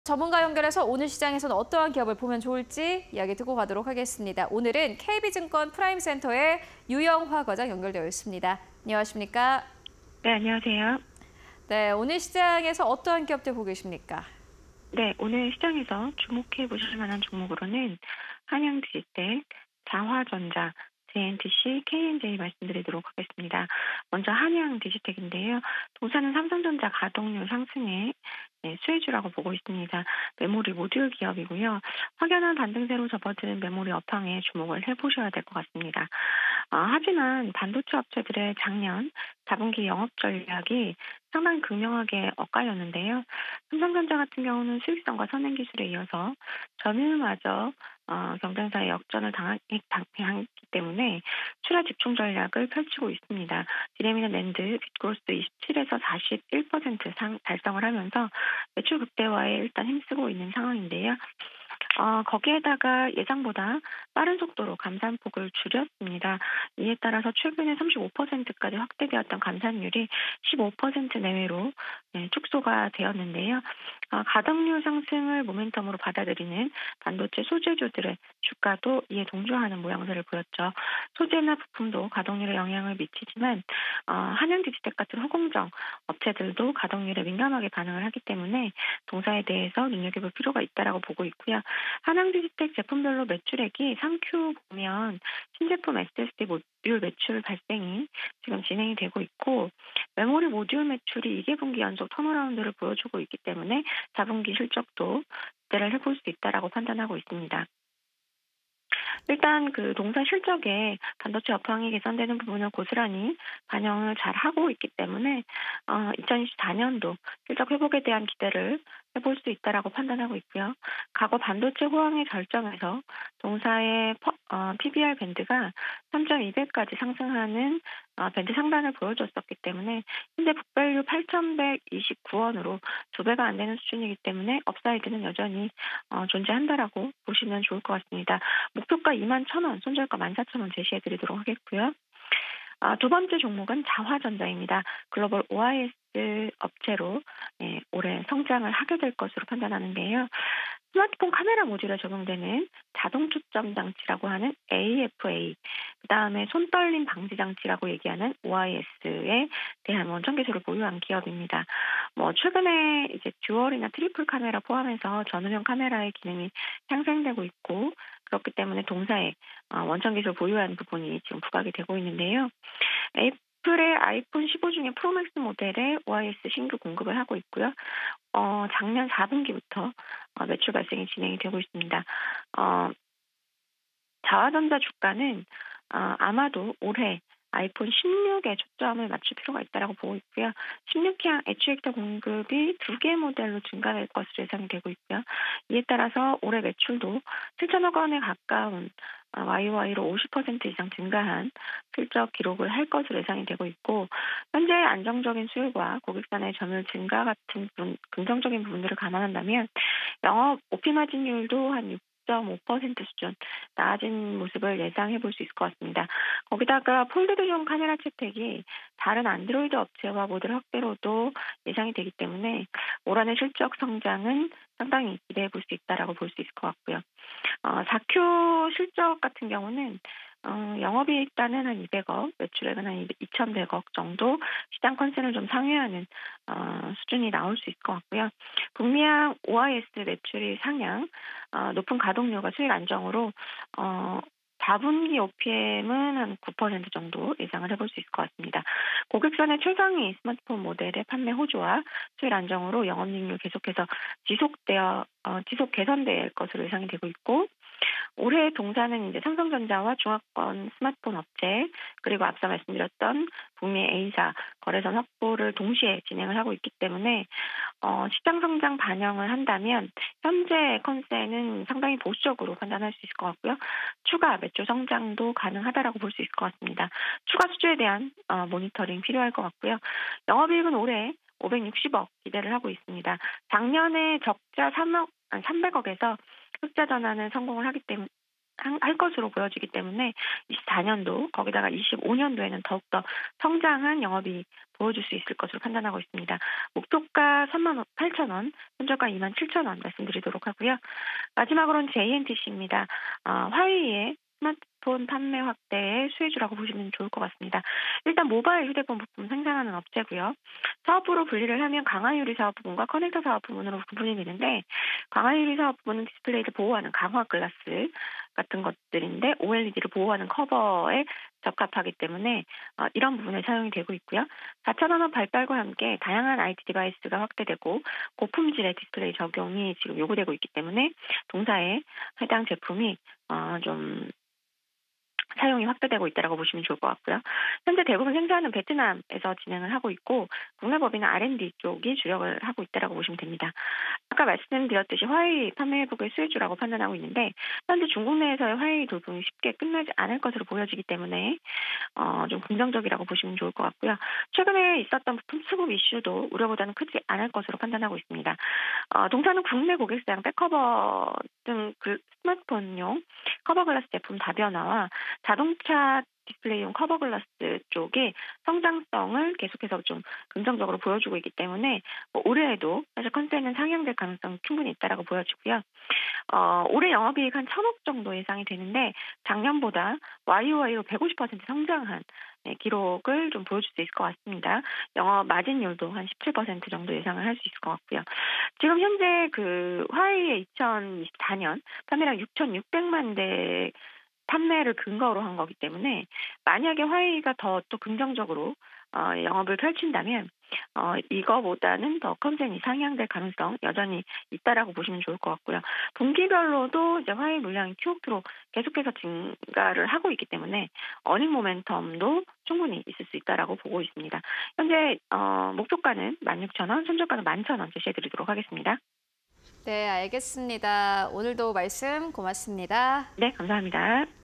전문가 연결해서 오늘 시장에서는 어떠한 기업을 보면 좋을지 이야기 듣고 가도록 하겠습니다. 오늘은 KB증권 프라임센터의 유영화 과장 연결되어 있습니다. 안녕하십니까? 네, 안녕하세요. 네, 오늘 시장에서 어떠한 기업들 보고 계십니까? 네, 오늘 시장에서 주목해 보실 만한 종목으로는 한양디지텍, 자화전자, JNTC, KNJ 말씀드리도록 하겠습니다. 먼저 한양디지텍인데요. 동사는 삼성전자 가동률 상승에 수혜주라고 보고 있습니다. 메모리 모듈 기업이고요. 확연한 반등세로 접어든 메모리 업황에 주목을 해보셔야 될 것 같습니다. 하지만 반도체 업체들의 작년 4분기 영업 전략이 상당히 극명하게 엇갈렸는데요. 삼성전자 같은 경우는 수익성과 선행 기술에 이어서 점유율마저 경쟁사의 역전을 당했기 때문에 출하 집중 전략을 펼치고 있습니다. 디램이나 낸드, 빗그로스 27에서 41% 달성을 하면서 매출 극대화에 일단 힘쓰고 있는 상황인데요. 거기에다가 예상보다 빠른 속도로 감산폭을 줄였습니다. 이에 따라서 최근에 35%까지 확대되었던 감산율이 15% 내외로 축소가 되었는데요. 가동률 상승을 모멘텀으로 받아들이는 반도체 소재주들의 주가도 이에 동조하는 모양새를 보였죠. 소재나 부품도 가동률에 영향을 미치지만 한양디지텍 같은 허공정 업체들도 가동률에 민감하게 반응을 하기 때문에 동사에 대해서 눈여겨볼 필요가 있다라고 보고 있고요. 한양디지텍 제품별로 매출액이 3Q 보면 신제품 SSD 모듈 매출 발생이 지금 진행이 되고 있고 메모리 모듈 매출이 2개분기 연속 턴어라운드를 보여주고 있기 때문에 4분기 실적도 기대를 해볼 수 있다라고 판단하고 있습니다. 일단 그 동사 실적에 반도체 업황이 개선되는 부분을 고스란히 반영을 잘 하고 있기 때문에 2024년도 실적 회복에 대한 기대를 해볼 수 있다라고 판단하고 있고요. 과거 반도체 호황의 절정에서 동사의 PBR 밴드가 3.2배까지 상승하는 밴드 상단을 보여줬었기 때문에 현재 북밸류 8,129원으로 2배가 안 되는 수준이기 때문에 업사이드는 여전히 존재한다라고 보시면 좋을 것 같습니다. 목표가 21,000원, 손절가 14,000원 제시해드리도록 하겠고요. 두 번째 종목은 자화전자입니다. 글로벌 OIS 업체로 올해 성장을 하게 될 것으로 판단하는데요. 스마트폰 카메라 모듈에 적용되는 자동 초점 장치라고 하는 AFA, 그다음에 손떨림 방지 장치라고 얘기하는 OIS에 대한 원천 기술을 보유한 기업입니다. 최근에 이제 듀얼이나 트리플 카메라 포함해서 전후면 카메라의 기능이 향상되고 있고 그렇기 때문에 동사에 원천 기술 보유한 부분이 지금 부각이 되고 있는데요. 애플의 아이폰 15 중에 프로맥스 모델에 OIS 신규 공급을 하고 있고요. 작년 4분기부터 매출 발생이 진행이 되고 있습니다. 자화전자 주가는 아마도 올해 아이폰 16에 초점을 맞출 필요가 있다고 보고 있고요. 16향 액추에이터 공급이 2개 모델로 증가될 것으로 예상이 되고 있고요. 이에 따라서 올해 매출도 7천억 원에 가까운 YOY로 50% 이상 증가한 실적 기록을 할 것으로 예상이 되고 있고 현재 안정적인 수요와 고객사내 점유율 증가 같은 긍정적인 부분들을 감안한다면 영업 OP 마진율도 한 6.5% 수준 나아진 모습을 예상해 볼 수 있을 것 같습니다. 거기다가 폴드드존 카메라 채택이 다른 안드로이드 업체와 모델 확대로도 예상이 되기 때문에 올 한해 실적 성장은 상당히 기대해 볼 수 있다라고 볼 수 있을 것 같고요. 4Q 실적 같은 경우는 영업이익단은 한 200억, 매출액은 한 2,100억 정도 시장 컨센을 좀 상회하는 수준이 나올 수 있을 것 같고요. 북미향 OIS 매출이 상향, 높은 가동률과 수익 안정으로 4분기 OPM은 한 9% 정도 예상을 해볼 수 있을 것 같습니다. 고객선의 최상위 스마트폰 모델의 판매 호조와 수익 안정으로 영업이익률 계속해서 지속 개선될 것으로 예상이 되고 있고 올해 동사는 이제 삼성전자와 중화권 스마트폰 업체 그리고 앞서 말씀드렸던 북미 A사 거래선 확보를 동시에 진행을 하고 있기 때문에 시장 성장 반영을 한다면 현재 컨센은 상당히 보수적으로 판단할 수 있을 것 같고요. 추가 매출 성장도 가능하다라고 볼 수 있을 것 같습니다. 추가 수주에 대한 모니터링 필요할 것 같고요. 영업이익은 올해 560억 기대를 하고 있습니다. 작년에 적자 300억에서 흑자 전환을 성공을 하기 때문에 할 것으로 보여지기 때문에 24년도 거기다가 25년도에는 더욱더 성장한 영업이 보여줄 수 있을 것으로 판단하고 있습니다. 목표가 38,000원, 손절가 27,000원 말씀드리도록 하고요. 마지막으로는 JNTC입니다. 화웨이의 스마트폰 판매 확대의 수혜주라고 보시면 좋을 것 같습니다. 일단 모바일 휴대폰 부품 생산하는 업체고요. 사업부로 분리를 하면 강화유리 사업 부분과 커넥터 사업 부분으로 구분이 되는데 강화유리 사업 부분은 디스플레이를 보호하는 강화 글라스 같은 것들인데 OLED를 보호하는 커버에 적합하기 때문에 이런 부분에 사용이 되고 있고요. 4차산업 발달과 함께 다양한 IT 디바이스가 확대되고 고품질의 디스플레이 적용이 지금 요구되고 있기 때문에 동사에 해당 제품이 좀 사용이 확대되고 있다고 보시면 좋을 것 같고요. 현재 대부분 생산은 베트남에서 진행을 하고 있고 국내 법인은 R&D 쪽이 주력을 하고 있다고 보시면 됩니다. 아까 말씀드렸듯이 화웨이 판매 회복의 수혜주라고 판단하고 있는데 현재 중국 내에서의 화웨이 돌풍이 쉽게 끝나지 않을 것으로 보여지기 때문에 좀 긍정적이라고 보시면 좋을 것 같고요. 최근에 있었던 부품 수급 이슈도 우려보다는 크지 않을 것으로 판단하고 있습니다. 동사는 국내 고객사양 백커버 등 스마트폰용 커버 글라스 제품 다변화와 자동차 디스플레이용 커버 글라스 쪽에 성장성을 계속해서 좀 긍정적으로 보여주고 있기 때문에 올해에도 사실 컨센은 상향될 가능성이 충분히 있다고 보여지고요. 올해 영업이익 한 1,000억 정도 예상이 되는데 작년보다 YOY로 150% 성장한 기록을 좀 보여줄 수 있을 것 같습니다. 영업 마진율도 한 17% 정도 예상을 할 수 있을 것 같고요. 지금 현재 그 화웨이의 2024년 판매량 6,600만 대 판매를 근거로 한 거기 때문에 만약에 화웨이가 더 또 긍정적으로 영업을 펼친다면 이거보다는 더 컨센이 상향될 가능성 여전히 있다라고 보시면 좋을 것 같고요. 분기별로도 이제 화웨이 물량이 QoQ로 계속해서 증가를 하고 있기 때문에 어닝 모멘텀도 충분히 있을 수 있다라고 보고 있습니다. 현재 목표가는 16,000원, 손절가는 11,000원 제시해드리도록 하겠습니다. 네, 알겠습니다. 오늘도 말씀 고맙습니다. 네, 감사합니다.